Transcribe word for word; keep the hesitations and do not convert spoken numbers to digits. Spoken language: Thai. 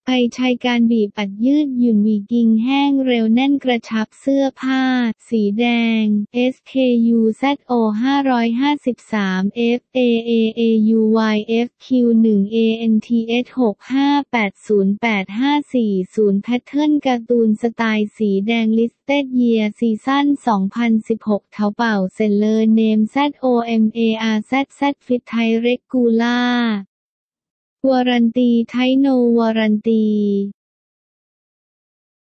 ไปใช้การบีบอัดยืดหยุ่นวีกิงแห้งเร็วแน่นกระชับเสื้อผ้าสีแดง เอส เค ยู แซด โอ ห้าห้าสาม เอฟ เอ เอ เอ ยู วาย เอฟ คิว หนึ่ง เอ เอ็น ที เอส หก ห้า แปด ศูนย์ แปด ห้า สี่ ศูนย์ แพทเทิร์นการ์ตูนสไตล์สีแดง Listed Year Season สองพันสิบหก เถาเป่าเซลเลอร์เนม แซด โอ เอ็ม เอ อาร์ แซด แซด Fit Thai Regular วารันตีไทโนวารันตี